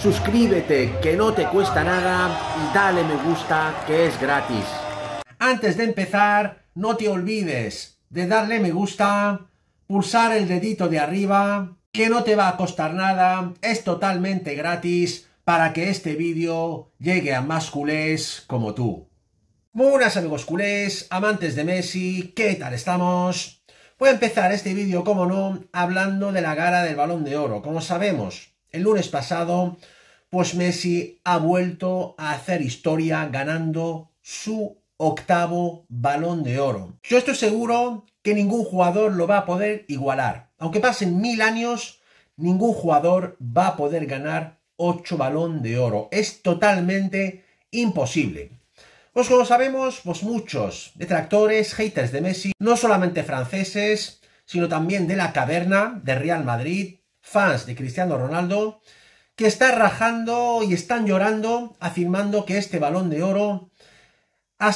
Suscríbete, que no te cuesta nada, y dale me gusta, que es gratis. Antes de empezar, no te olvides de darle me gusta, pulsar el dedito de arriba, que no te va a costar nada, es totalmente gratis para que este vídeo llegue a más culés como tú. Muy buenas amigos culés, amantes de Messi, ¿qué tal estamos? Voy a empezar este vídeo, como no, hablando de la gala del Balón de Oro. Como sabemos, el lunes pasado, pues Messi ha vuelto a hacer historia ganando su octavo Balón de Oro. Yo estoy seguro que ningún jugador lo va a poder igualar. Aunque pasen 1000 años, ningún jugador va a poder ganar 8 Balón de Oro. Es totalmente imposible. Pues como sabemos, pues muchos detractores, haters de Messi, no solamente franceses, sino también de la caverna, de Real Madrid, fans de Cristiano Ronaldo, que están rajando y están llorando, afirmando que este Balón de Oro ha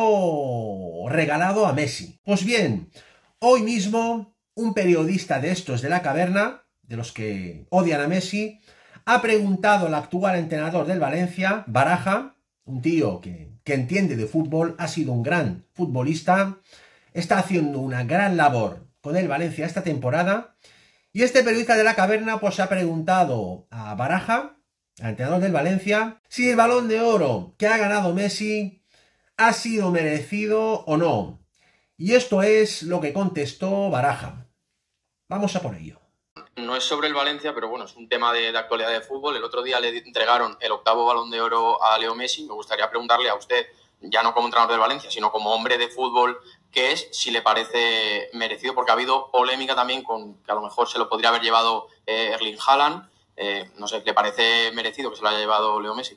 sido regalado a Messi. Pues bien, hoy mismo un periodista de estos de la caverna, de los que odian a Messi, ha preguntado al actual entrenador del Valencia, Baraja, un tío que entiende de fútbol, ha sido un gran futbolista, está haciendo una gran labor con el Valencia esta temporada, y este periodista de la caverna pues ha preguntado a Baraja, al entrenador del Valencia, si el Balón de Oro que ha ganado Messi ha sido merecido o no. Y esto es lo que contestó Baraja. Vamos a por ello. No es sobre el Valencia, pero bueno, es un tema de actualidad de fútbol. El otro día le entregaron el octavo Balón de Oro a Leo Messi. Me gustaría preguntarle a usted, ya no como entrenador del Valencia, sino como hombre de fútbol que es, si le parece merecido, porque ha habido polémica también con que a lo mejor se lo podría haber llevado Erling Haaland. No sé, ¿le parece merecido que se lo haya llevado Leo Messi?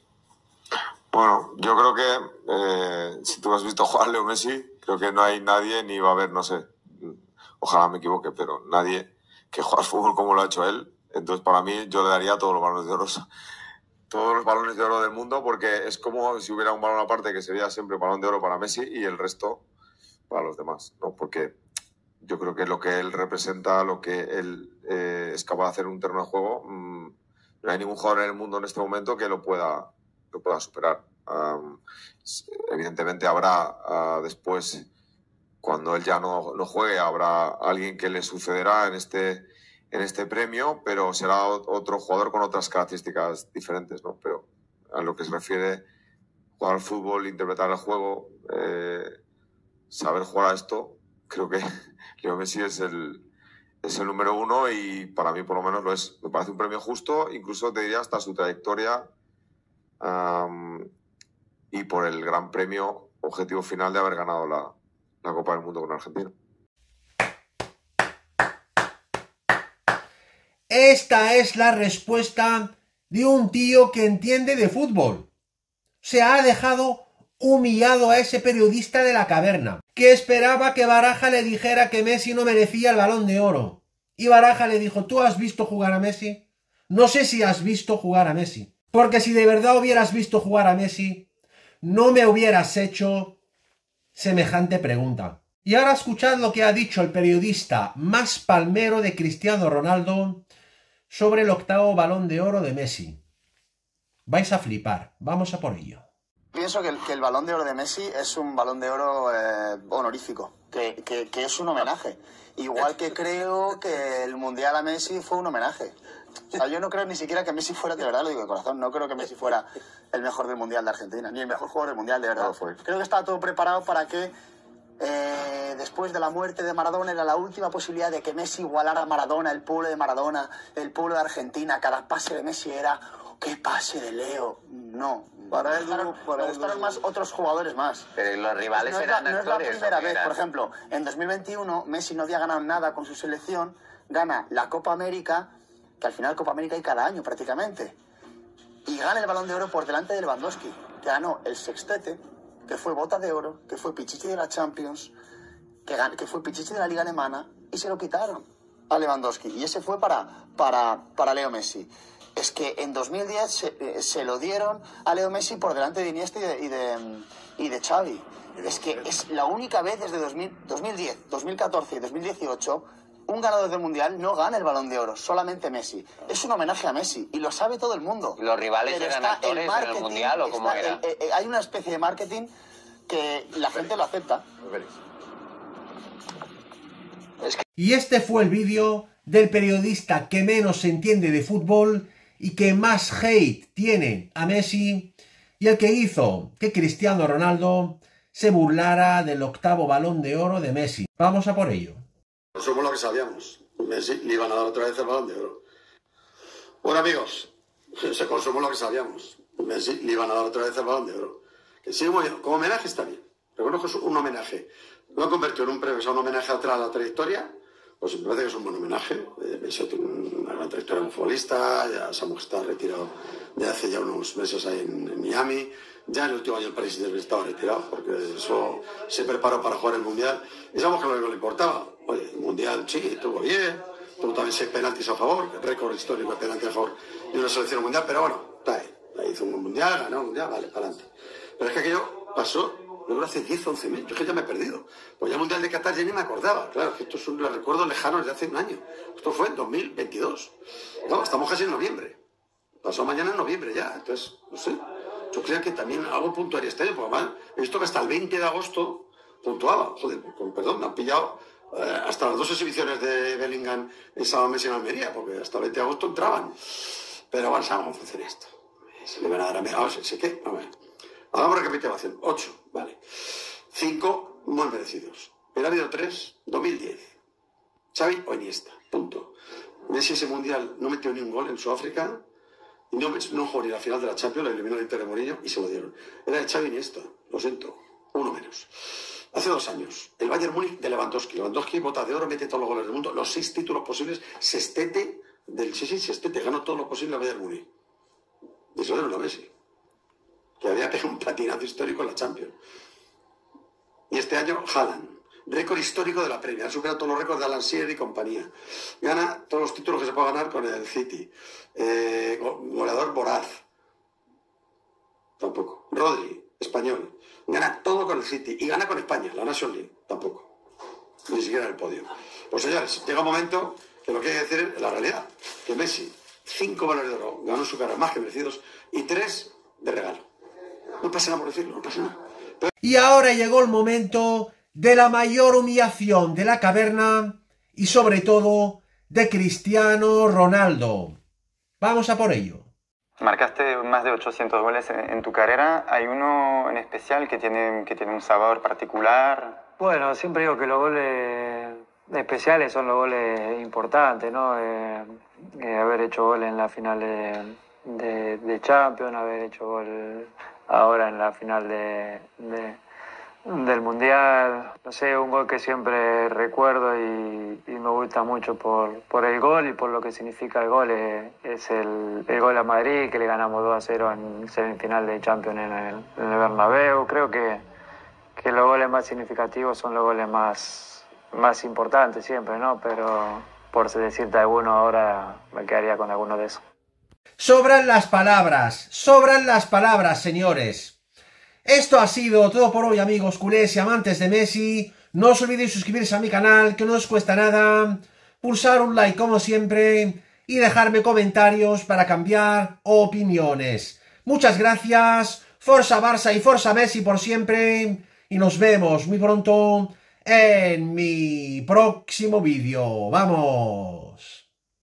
Bueno, yo creo que si tú has visto jugar a Leo Messi, creo que no hay nadie, ni va a haber, no sé, ojalá me equivoque, pero nadie que juega al fútbol como lo ha hecho él. Entonces, para mí, yo le daría todos los balones de oro del mundo, porque es como si hubiera un balón aparte que sería siempre balón de oro para Messi y el resto para los demás, ¿no? Porque yo creo que lo que él representa, lo que él es capaz de hacer en un terreno de juego, no hay ningún jugador en el mundo en este momento que lo pueda superar. Evidentemente habrá después, cuando él ya no juegue, habrá alguien que le sucederá en este premio, pero será otro jugador con otras características diferentes, ¿no? Pero a lo que se refiere jugar al fútbol, interpretar el juego, saber jugar a esto, creo que Leo Messi es el número uno, y para mí por lo menos lo es. Me parece un premio justo, incluso te diría hasta su trayectoria, y por el gran premio, objetivo final de haber ganado la Copa del Mundo con Argentina. Esta es la respuesta de un tío que entiende de fútbol. Se ha dejado humillado a ese periodista de la caverna, que esperaba que Baraja le dijera que Messi no merecía el Balón de Oro. Y Baraja le dijo, ¿tú has visto jugar a Messi? No sé si has visto jugar a Messi. Porque si de verdad hubieras visto jugar a Messi, no me hubieras hecho semejante pregunta. Y ahora escuchad lo que ha dicho el periodista más palmero de Cristiano Ronaldo sobre el octavo Balón de Oro de Messi. Vais a flipar, vamos a por ello. Pienso que el Balón de Oro de Messi es un Balón de Oro honorífico, que es un homenaje. Igual que creo que el Mundial a Messi fue un homenaje. O sea, yo no creo ni siquiera que Messi fuera, de verdad lo digo de corazón, no creo que Messi fuera el mejor del Mundial de Argentina, ni el mejor jugador del Mundial, de verdad. Creo que estaba todo preparado para que después de la muerte de Maradona era la última posibilidad de que Messi igualara a Maradona, el pueblo de Maradona, el pueblo de Argentina. Cada pase de Messi era, ¿qué pase de Leo? No. Para él gustaron más otros jugadores más. Pero los rivales no eran es la primera vez. Por ejemplo, en 2021 Messi no había ganado nada con su selección, gana la Copa América, que al final Copa América hay cada año prácticamente, y gana el Balón de Oro por delante de Lewandowski, que ganó el sextete, que fue Bota de Oro, que fue Pichichi de la Champions, que fue Pichichi de la Liga Alemana, y se lo quitaron a Lewandowski. Y ese fue para Leo Messi. Es que en 2010 se lo dieron a Leo Messi por delante de Iniesta y de Xavi. Es que es la única vez desde 2010, 2014 y 2018 un ganador del Mundial no gana el Balón de Oro, solamente Messi. Es un homenaje a Messi y lo sabe todo el mundo. ¿Los rivales Pero eran está actores en el Mundial o cómo era? Hay una especie de marketing que la gente lo acepta. Y este fue el vídeo del periodista que menos se entiende de fútbol y que más hate tiene a Messi, y el que hizo que Cristiano Ronaldo se burlara del 8º Balón de Oro de Messi. Vamos a por ello. Somos lo que sabíamos. Messi le iban a dar otra vez el Balón de Oro. Bueno, amigos, se consumó lo que sabíamos. Messi le iban a dar otra vez el Balón de Oro. Que sí, bueno, como homenaje está bien. Reconozco que es un homenaje. Lo han convertido en un premio, o sea, un homenaje a la trayectoria. Pues me parece que es un buen homenaje. Messi tiene una gran trayectoria como futbolista, ya sabemos que está retirado de hace ya unos meses ahí en Miami. Ya en el último año el París estaba retirado, porque eso se preparó para jugar el Mundial. Y sabemos que lo único que le importaba. Oye, el Mundial sí, estuvo bien, tuvo también 6 penaltis a favor, el récord histórico de penaltis a favor de una selección mundial, pero bueno, está ahí. Ahí hizo un Mundial, ganó un Mundial, vale, para adelante. Pero es que aquello pasó luego hace 10 o 11 meses, yo es que ya me he perdido. Pues ya el Mundial de Qatar ya ni me acordaba. Claro, que estos son los recuerdos lejanos de hace un año. Esto fue en 2022. No, estamos casi en noviembre. Pasó mañana en noviembre ya. Entonces, no sé. Yo creo que también algo puntuaría este año, porque además he visto que hasta el 20 de agosto puntuaba. Joder, con perdón, me han pillado hasta las 2 exhibiciones de Bellingham en Sábado Messi en Almería, porque hasta el 20 de agosto entraban. Pero bueno, sabemos cómo funciona esto. Se le van a dar a mí. Ahora sí que, a ver. Hagamos recapitulación. 8, vale. 5 muy merecidos. Pero ha habido 3, 2010. Xavi o Iniesta. Punto. Messi ese mundial no metió ni un gol en Sudáfrica y no jugó ni la final de la Champions, la eliminó el Inter de Mourinho y se lo dieron. Era el Xavi Iniesta. Lo siento. Uno menos. Hace 2 años, el Bayern Múnich de Lewandowski. Lewandowski, bota de oro, mete todos los goles del mundo, los 6 títulos posibles. Sestete, ganó todo lo posible al Bayern Múnich. Y se lo dieron a Messi, que había pegado un platinazo histórico en la Champions. Y este año, Haaland, récord histórico de la Premier, ha superado todos los récords de Alan Shearer y compañía. Gana todos los títulos que se puede ganar con el City. Goleador voraz. Tampoco. Rodri, español. Gana todo con el City y gana con España, la National League. Tampoco. Ni siquiera en el podio. Pues señores, llega un momento que lo que hay que decir es la realidad. Que Messi, 5 balones de oro, ganó su carrera más que merecidos y 3 de regalo. No pasa nada por decirlo, no pasa nada. Pero... Y ahora llegó el momento de la mayor humillación de la caverna y sobre todo de Cristiano Ronaldo. Vamos a por ello. Marcaste más de 800 goles en tu carrera. ¿Hay uno en especial que tiene un sabor particular? Bueno, siempre digo que los goles especiales son los goles importantes, ¿no? Haber hecho gol en la final de Champions, haber hecho gol ahora en la final del Mundial. No sé, un gol que siempre recuerdo y me gusta mucho por el gol y por lo que significa el gol. Es el gol a Madrid, que le ganamos 2-0 en semifinal de Champions en el Bernabéu. Creo que los goles más significativos son los goles más importantes siempre, ¿no? Pero por decirte alguno ahora me quedaría con alguno de esos. Sobran las palabras, señores. Esto ha sido todo por hoy, amigos culés y amantes de Messi. No os olvidéis suscribirse a mi canal, que no os cuesta nada. Pulsar un like como siempre y dejarme comentarios para cambiar opiniones. Muchas gracias. Forza Barça y Forza Messi por siempre. Y nos vemos muy pronto en mi próximo vídeo. ¡Vamos!